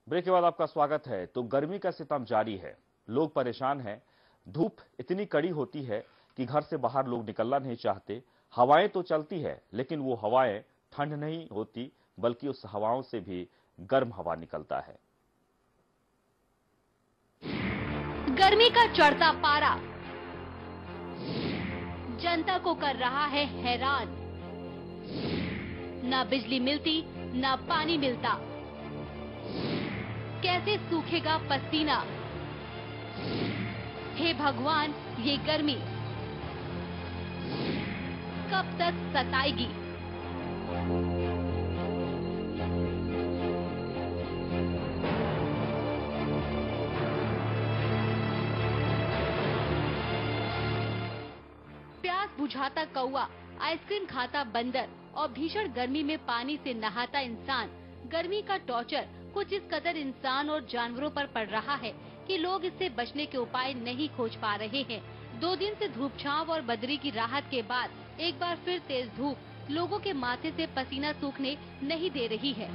Break के बाद आपका स्वागत है। तो गर्मी का सितम जारी है, लोग परेशान हैं। धूप इतनी कड़ी होती है कि घर से बाहर लोग निकलना नहीं चाहते। हवाएं तो चलती है, लेकिन वो हवाएं ठंड नहीं होती, बल्कि उस हवाओं से भी गर्म हवा निकलता है। गर्मी का चढ़ता पारा जनता को कर रहा है हैरान। ना बिजली मिलती, ना पानी मिलता। कैसे सूखेगा पसीना? हे भगवान, ये गर्मी कब तक सताएगी? प्यास बुझाता कौवा, आइसक्रीम खाता बंदर और भीषण गर्मी में पानी से नहाता इंसान। गर्मी का टॉर्चर कुछ इस कदर इंसान और जानवरों पर पड़ रहा है कि लोग इससे बचने के उपाय नहीं खोज पा रहे हैं। 2 दिन से धूप छांव और बदरी की राहत के बाद एक बार फिर तेज धूप लोगों के माथे से पसीना सूखने नहीं दे रही है।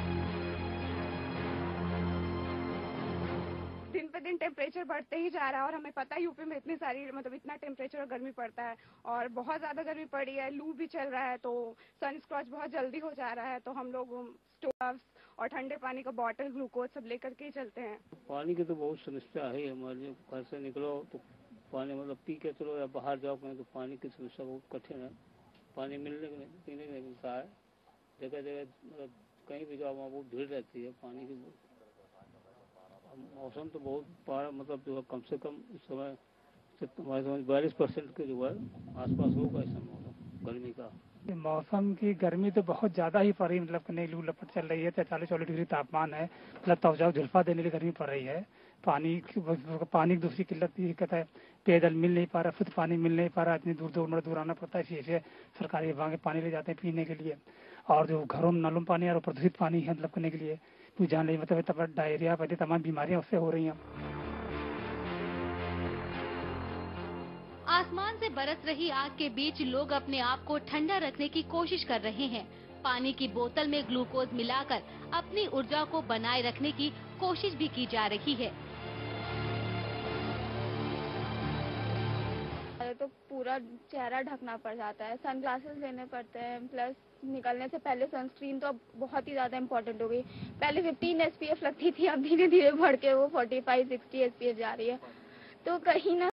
दिन पे दिन टेम्परेचर बढ़ते ही जा रहा है और हमें पता है यूपी में इतनी सारी इतना टेम्परेचर और गर्मी पड़ता है और बहुत ज्यादा गर्मी पड़ी है, लू भी चल रहा है, तो सन स्क्रॉच बहुत जल्दी हो जा रहा है। तो हम लोग स्टोव्स और ठंडे पानी का बॉटल, ग्लूकोज सब लेकर के ही चलते हैं। पानी की तो बहुत समस्या है हमारे। घर से निकलो तो पानी मतलब पी के चलो या बाहर जाओ कहीं तो पानी की समस्या बहुत कठिन है। पानी मिलने के पीने के नहीं मिलता है। जगह जगह मतलब कहीं भी जाओ वहाँ बहुत भीड़ रहती है पानी की। मौसम तो बहुत मतलब जो है कम से कम इस समय 42% के जो है आसपास होगा इस मौसम गर्मी का। मौसम की गर्मी तो बहुत ज्यादा ही पड़ रही, मतलब कहीं लू लपट चल रही है। 43-44 डिग्री तापमान है, मतलब त्वचा झुलफा देने की गर्मी पड़ रही है। पानी की दूसरी दिक्कत है, पेयजल मिल नहीं पा रहा, शुद्ध पानी मिल नहीं पा रहा। इतनी दूर आना पड़ता है, इसे सरकारी विभाग पानी ले जाते हैं पीने के लिए। और जो घरों में नलों में पानी आ रहा है प्रदूषित पानी है, मतलब करने के लिए कुछ जान नहीं, मतलब डायरिया वैसे तमाम बीमारियां उससे हो रही हैं। आसमान से बरस रही आग के बीच लोग अपने आप को ठंडा रखने की कोशिश कर रहे हैं। पानी की बोतल में ग्लूकोज मिलाकर अपनी ऊर्जा को बनाए रखने की कोशिश भी की जा रही है। तो पूरा चेहरा ढकना पड़ जाता है, सनग्लासेस लेने पड़ते हैं, प्लस निकलने से पहले सनस्क्रीन तो अब बहुत ही ज्यादा इम्पोर्टेंट हो गई। पहले 15 SPF लगती थी, अब धीरे धीरे बढ़ के वो 45-60 SPF जा रही है। तो कहीं ना